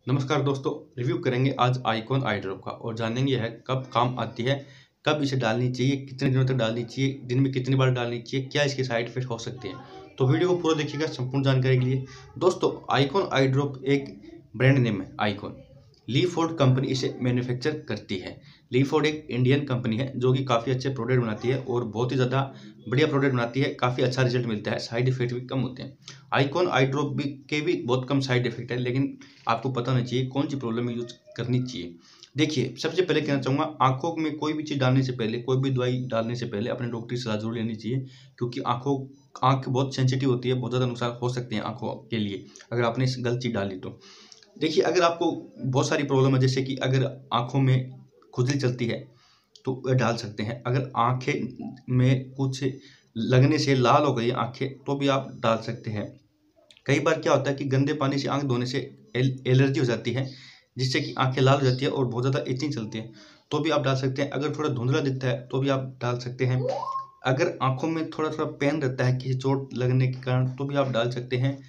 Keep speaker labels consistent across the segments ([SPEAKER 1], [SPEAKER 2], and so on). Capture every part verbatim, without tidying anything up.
[SPEAKER 1] नमस्कार दोस्तों, रिव्यू करेंगे आज आइकॉन आई ड्रॉप का और जानेंगे यह कब काम आती है, कब इसे डालनी चाहिए, कितने दिनों तक डालनी चाहिए, दिन में कितनी बार डालनी चाहिए, क्या इसके साइड इफेक्ट हो सकते हैं। तो वीडियो को पूरा देखिएगा संपूर्ण जानकारी के लिए। दोस्तों, आइकॉन आई ड्रॉप एक ब्रांड नेम है। आइकॉन ली फोर्ड कंपनी इसे मैन्युफैक्चर करती है। ली फोर्ड एक इंडियन कंपनी है जो कि काफ़ी अच्छे प्रोडक्ट बनाती है और बहुत ही ज़्यादा बढ़िया प्रोडक्ट बनाती है। काफ़ी अच्छा रिजल्ट मिलता है, साइड इफेक्ट भी कम होते हैं। आइकॉन आई ड्रॉप भी के भी बहुत कम साइड इफेक्ट है, लेकिन आपको पता होना चाहिए कौन सी प्रॉब्लम में यूज करनी चाहिए। देखिए, सबसे पहले कहना चाहूँगा, आंखों में कोई भी चीज़ डालने से पहले, कोई भी दवाई डालने से पहले अपने डॉक्टर की सलाह जरूर लेनी चाहिए, क्योंकि आंखों आंख बहुत सेंसिटिव होती है, बहुत ज़्यादा नुकसान हो सकते हैं आंखों के लिए अगर आपने इस गलत चीज़ डाली तो। देखिए, अगर आपको बहुत सारी प्रॉब्लम है, जैसे कि अगर आंखों में खुजली चलती है तो वह डाल सकते हैं। अगर आंखें में कुछ लगने से लाल हो गई आंखें तो भी आप डाल सकते हैं। कई बार क्या होता है कि गंदे पानी से आंख धोने से एल, एलर्जी हो जाती है, जिससे कि आंखें लाल हो जाती है और बहुत ज़्यादा इचिंग चलती है, तो भी आप डाल सकते हैं। अगर थोड़ा धुंधला दिखता है तो भी आप डाल सकते हैं। अगर आंखों में थोड़ा थोड़ा पेन रहता है किसी चोट लगने के कारण तो भी आप डाल सकते हैं।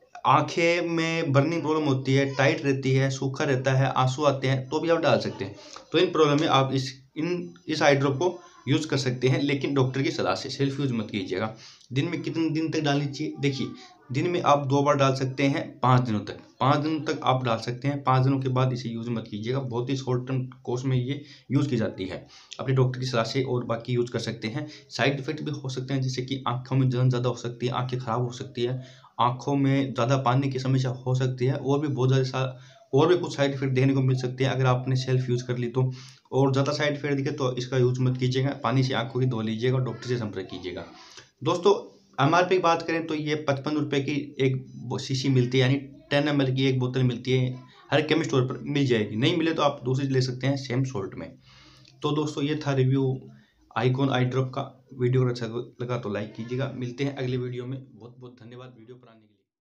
[SPEAKER 1] आंखें में बर्निंग प्रॉब्लम होती है, टाइट रहती है, सूखा रहता है, आंसू आते हैं तो भी आप डाल सकते हैं। तो इन प्रॉब्लम में आप इस इन इस आई ड्रॉप को यूज़ कर सकते हैं, लेकिन डॉक्टर की सलाह से। सेल्फ यूज़ मत कीजिएगा। दिन में कितने दिन तक डालनी चाहिए? देखिए, दिन में आप दो बार डाल सकते हैं पाँच दिनों तक। पाँच दिनों तक आप डाल सकते हैं। पाँच दिनों के बाद इसे यूज़ मत कीजिएगा। बहुत ही शॉर्ट टर्म कोर्स में ये यूज़ की जाती है अपने डॉक्टर की सलाह से, और बाकी यूज़ कर सकते हैं। साइड इफेक्ट भी हो सकते हैं, जैसे कि आँखों में जलन ज़्यादा हो सकती है, आँखें खराब हो सकती है, आँखों में ज़्यादा पानी की समस्या हो सकती है, और भी बहुत ज़्यादा और भी कुछ साइड इफेक्ट देखने को मिल सकते हैं अगर आपने सेल्फ यूज़ कर ली तो। और ज़्यादा साइड इफेक्ट दिखे तो इसका यूज़ मत कीजिएगा। पानी से आँखों की धो लीजिएगा और डॉक्टर से संपर्क कीजिएगा। दोस्तों, एम आर पी की बात करें तो ये पचपन रुपये की एक शीशी मिलती है, यानी टेन एम एल की एक बोतल मिलती है। हर केमिस्ट स्टोर पर मिल जाएगी, नहीं मिले तो आप दूसरी ले सकते हैं सेम सॉल्ट में। तो दोस्तों, ये था रिव्यू आइकॉन आई ड्रॉप का। वीडियो अगर अच्छा लगा तो लाइक कीजिएगा। मिलते हैं अगले वीडियो में। बहुत बहुत धन्यवाद वीडियो पर आने के लिए।